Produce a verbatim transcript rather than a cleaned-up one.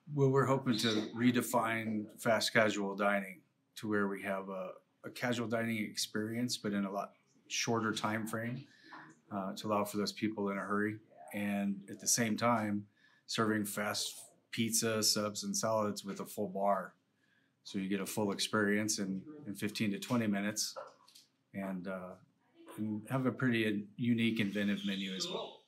Well, we're hoping to redefine fast casual dining to where we have a, a casual dining experience, but in a lot shorter time frame uh, to allow for those people in a hurry, and at the same time serving fast pizza, subs, and salads with a full bar. So you get a full experience in, in fifteen to twenty minutes, and, uh, and have a pretty unique, inventive menu as well.